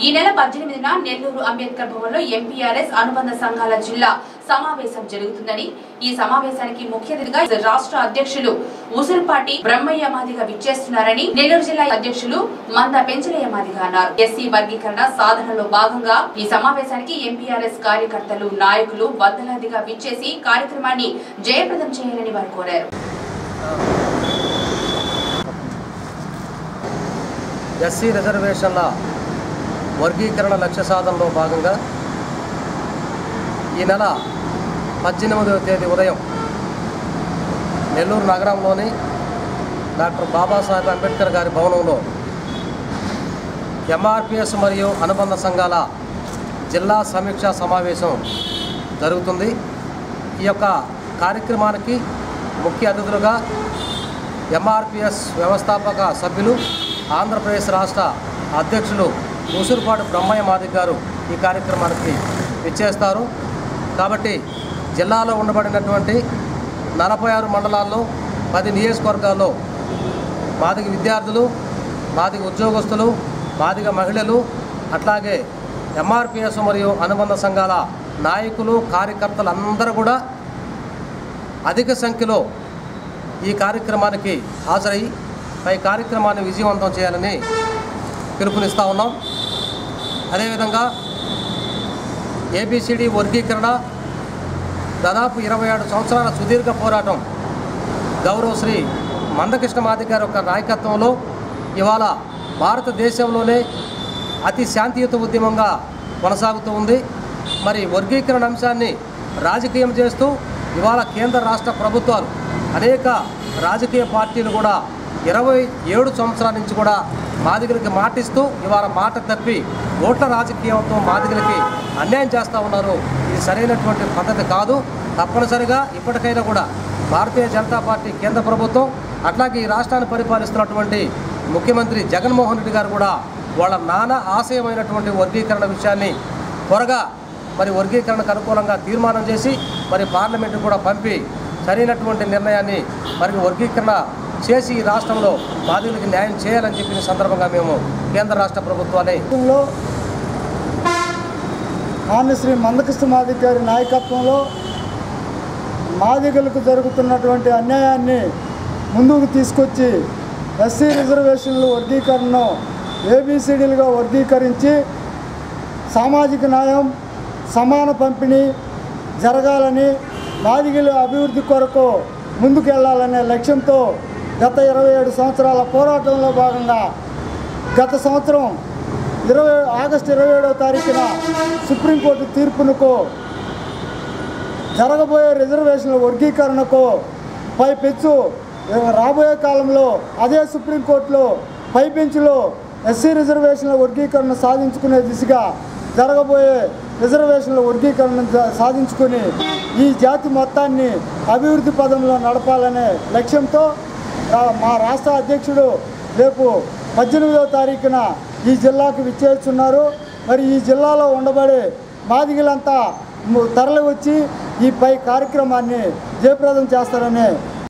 ఈ నెల 18న నెల్లూరు అంబేద్కర్ భవన్లో ఎంపీఆర్ఎస్ అనుబంధ సంఘాల జిల్లా సమావేశం జరుగుతుందని, ఈ సమావేశానికి ముఖ్య అతిథిగా రాష్ట్ర అధ్యక్షులు ఉసురుపాటి బ్రహ్మయ్య మాదిగా విచ్చేస్తున్నారని నెల్లూరు జిల్లా అధ్యక్షులు మంద పెంచలయ్య మాదిగా అన్నారు. ఎస్సీ వర్గీకరణ సాధనలో భాగంగా ఈ సమావేశానికి ఎంపీఆర్ఎస్ కార్యకర్తలు, నాయకులు వందలాదిగా విచ్చేసి కార్యక్రమాన్ని జయప్రదం చేయాలని వారు కోరారు. ఎస్సీ రిజర్వేషన్ల వర్గీకరణ లక్ష్య సాధనలో భాగంగా ఈ నెల 18వ తేదీ ఉదయం నెల్లూరు నగరంలోని డాక్టర్ బాబాసాహెబ్ అంబేద్కర్ గారి భవనంలో ఎంఆర్పిఎస్ మరియు అనుబంధ సంఘాల జిల్లా సమీక్షా సమావేశం జరుగుతుంది. ఈ యొక్క కార్యక్రమానికి ముఖ్య అతిథులుగా ఎంఆర్పిఎస్ వ్యవస్థాపక సభ్యులు, ఆంధ్రప్రదేశ్ రాష్ట్ర అధ్యక్షులు ఉసురుపాటి బ్రహ్మయ్య మాదిగ గారు ఈ కార్యక్రమానికి విచ్చేస్తారు. కాబట్టి జిల్లాలో ఉండబడినటువంటి 46 మండలాల్లో 10 నియోజకవర్గాల్లో మాదిగ విద్యార్థులు, మాదిగ ఉద్యోగస్తులు, మాదిగ మహిళలు, అట్లాగే ఎంఆర్పిఎస్ మరియు అనుబంధ సంఘాల నాయకులు, కార్యకర్తలు అందరూ కూడా అధిక సంఖ్యలో ఈ కార్యక్రమానికి హాజరై ఈ కార్యక్రమాన్ని విజయవంతం చేయాలని పిలుపునిస్తూ ఉన్నాం. అదేవిధంగా ఏబిసిడి వర్గీకరణ దాదాపు 27 సంవత్సరాల సుదీర్ఘ పోరాటం గౌరవ శ్రీ మందకృష్ణ మాదిగ గారి యొక్క నాయకత్వంలో ఇవాళ భారతదేశంలోనే అతి శాంతియుత ఉద్యమంగా కొనసాగుతూ ఉంది. మరి వర్గీకరణ అంశాన్ని రాజకీయం చేస్తూ ఇవాళ కేంద్ర రాష్ట్ర ప్రభుత్వాలు, అనేక రాజకీయ పార్టీలు కూడా 27 సంవత్సరాల నుంచి కూడా మాదిగలకి మాటిస్తూ ఇవాళ మాట తప్పి ఓట్ల రాజకీయంతో మాదిగలకి అన్యాయం చేస్తూ ఉన్నారు. ఇది సరైనటువంటి పద్ధతి కాదు. తప్పనిసరిగా ఇప్పటికైనా కూడా భారతీయ జనతా పార్టీ కేంద్ర ప్రభుత్వం, అట్లాగే ఈ రాష్ట్రాన్ని పరిపాలిస్తున్నటువంటి ముఖ్యమంత్రి జగన్మోహన్ రెడ్డి గారు కూడా వాళ్ళ నానా ఆశయమైనటువంటి వర్గీకరణ విషయాన్ని త్వరగా వర్గీకరణకు అనుకూలంగా తీర్మానం చేసి పార్లమెంటు కూడా పంపి సరైనటువంటి నిర్ణయాన్ని వర్గీకరణ చేసి ఈ రాష్ట్రంలో బాధితులకు న్యాయం చేయాలని చెప్పిన సందర్భంగా మేము కేంద్ర రాష్ట్ర ప్రభుత్వాల్లో శ్రీ మందకృష్ణ మాదిగ గారి నాయకత్వంలో మాదిగలకు జరుగుతున్నటువంటి అన్యాయాన్ని ముందుకు తీసుకొచ్చి ఎస్సీ రిజర్వేషన్లు వర్గీకరణను ఏబిసిడీలుగా వర్గీకరించి సామాజిక న్యాయం, సమాన పంపిణీ జరగాలని, మాదిగల అభివృద్ధి కొరకు ముందుకెళ్లాలనే లక్ష్యంతో గత 27 సంవత్సరాల పోరాటంలో భాగంగా గత సంవత్సరం ఆగస్టు 27వ తారీఖున సుప్రీంకోర్టు తీర్పునకు జరగబోయే రిజర్వేషన్ల వర్గీకరణకు పైపెచ్చు రాబోయే కాలంలో అదే సుప్రీంకోర్టులో పై బెంచ్లో ఎస్సీ రిజర్వేషన్ల వర్గీకరణ సాధించుకునే దిశగా జరగబోయే రిజర్వేషన్ల వర్గీకరణ సాధించుకొని ఈ జాతి మొత్తాన్ని అభివృద్ధి పదంలో నడపాలనే లక్ష్యంతో మా రాష్ట్ర అధ్యక్షుడు రేపు 18వ తారీఖున ఈ జిల్లాకు విచ్చేస్తున్నారు. ఈ జిల్లాలో ఉండబడే మాదిగలంతా తరలి వచ్చి ఈ కార్యక్రమాన్ని జయప్రదం చేస్తారని